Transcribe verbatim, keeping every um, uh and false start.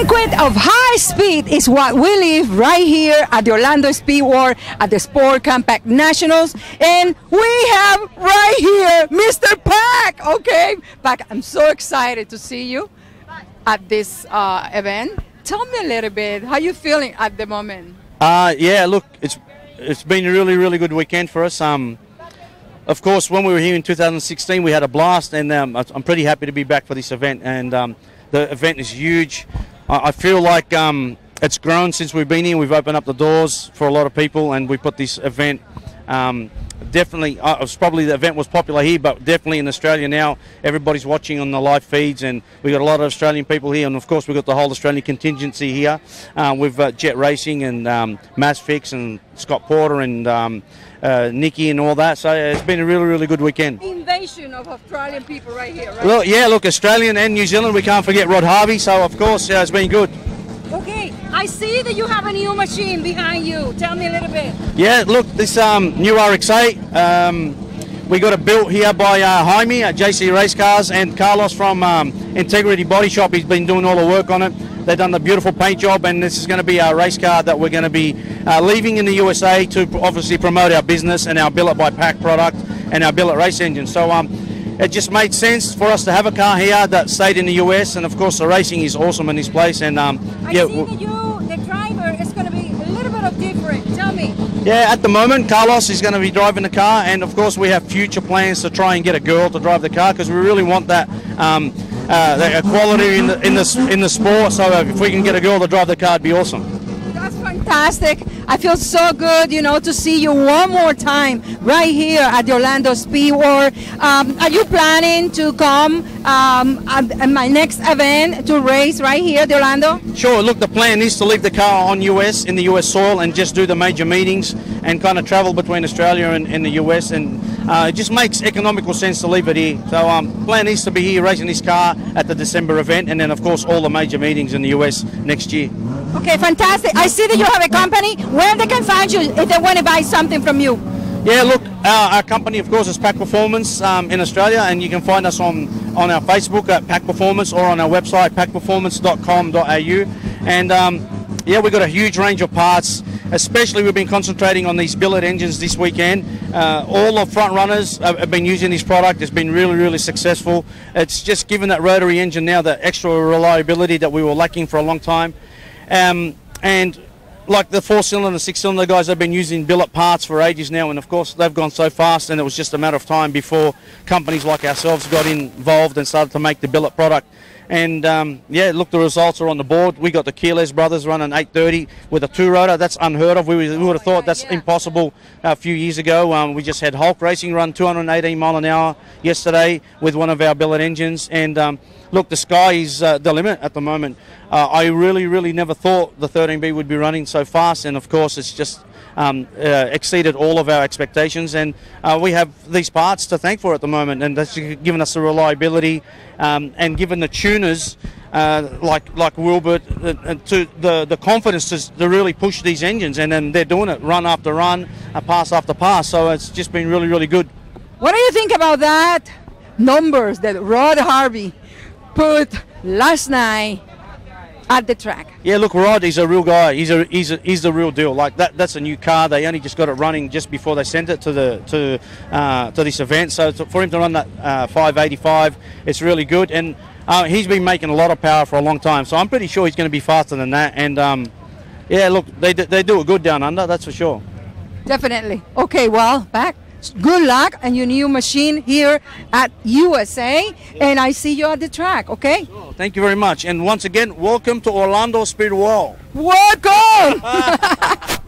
banquet of high speed is what we live right here at the Orlando Speedway at the Sport Compact Nationals. And we have right here Mister Pac. Okay, Pac, I'm so excited to see you at this uh, event. Tell me a little bit, how you feeling at the moment? Uh, yeah, look, it's it's been a really, really good weekend for us. Um, of course, when we were here in two thousand sixteen, we had a blast, and um, I'm pretty happy to be back for this event. And um, the event is huge. I, I feel like um, it's grown since we've been here. We've opened up the doors for a lot of people, and we put this event. Um, definitely, uh, it was probably the event was popular here, but definitely in Australia now, everybody's watching on the live feeds, and we got a lot of Australian people here, and of course we've got the whole Australian contingency here uh, with uh, Jet Racing and um, Masfix and Scott Porter and um, uh, Nikki and all that. So uh, it's been a really, really good weekend. Invasion of Australian people right here, right? Well, yeah, look, Australian and New Zealand. We can't forget Rod Harvey. So of course, yeah, it's been good. Okay, I see that you have a new machine behind you. Tell me a little bit. Yeah, look, this um, new R X eight, um, we got it built here by uh, Jaime at J C Race Cars, and Carlos from um, Integrity Body Shop. He's been doing all the work on it. They've done a beautiful paint job, and this is going to be our race car that we're going to be uh, leaving in the U S A to obviously promote our business and our Billet by Pac product and our Billet race engine. So um, it just made sense for us to have a car here that stayed in the U S, and of course the racing is awesome in this place. And um, I yeah, see that you, the driver, is going to be a little bit of different. Tell me. Yeah, at the moment Carlos is going to be driving the car, and of course we have future plans to try and get a girl to drive the car, because we really want that um, uh, that equality in the in the in the sport. So if we can get a girl to drive the car, it'd be awesome. That's fantastic. I feel so good, you know, to see you one more time right here at the Orlando Speedway. Um, are you planning to come um, at, at my next event to race right here at the Orlando? Sure. Look, the plan is to leave the car on U S in the U S soil and just do the major meetings and kind of travel between Australia and, and the U S, and uh, it just makes economical sense to leave it here. So um, plan is to be here racing this car at the December event, and then of course all the major meetings in the U S next year. Okay, fantastic. I see that you have a company. Where they can find you if they want to buy something from you? Yeah, look, our, our company, of course, is Pac Performance um, in Australia, and you can find us on, on our Facebook at Pac Performance or on our website, pac performance dot com dot a u. And um, yeah, we've got a huge range of parts. Especially, we've been concentrating on these billet engines this weekend. Uh, all the front runners have, have been using this product. It's been really, really successful. It's just given that rotary engine now that extra reliability that we were lacking for a long time. Um, and like the four-cylinder and the six-cylinder guys have been using billet parts for ages now, and of course they've gone so fast, and it was just a matter of time before companies like ourselves got involved and started to make the billet product. And um, yeah, look, the results are on the board. We got the Keyless brothers running eight thirty with a two-rotor. That's unheard of. We, we would have thought that's impossible a few years ago. Um, we just had Hulk Racing run two hundred eighteen mile an hour yesterday with one of our billet engines. And um, look, the sky is uh, the limit at the moment. Uh, I really, really never thought the thirteen B would be running so fast, and of course it's just um, uh, exceeded all of our expectations, and uh, we have these parts to thank for at the moment, and that's given us the reliability um, and given the tuners uh, like like Wilbert uh, to the, the confidence to, to really push these engines, and then they're doing it run after run, uh, pass after pass, so it's just been really, really good. What do you think about that numbers that Rod Harvey put last night at the track? Yeah, look, Rod, he's a real guy. He's a he's a, he's the real deal. Like that, that's a new car. They only just got it running just before they sent it to the to uh, to this event. So to, for him to run that uh, five eighty-five, it's really good. And uh, he's been making a lot of power for a long time. So I'm pretty sure he's going to be faster than that. And um, yeah, look, they they do it good down under. That's for sure. Definitely. Okay, well, back. Good luck and your new machine here at U S A, and I see you at the track, okay? Sure. Thank you very much. And once again, welcome to Orlando Speedway. Welcome!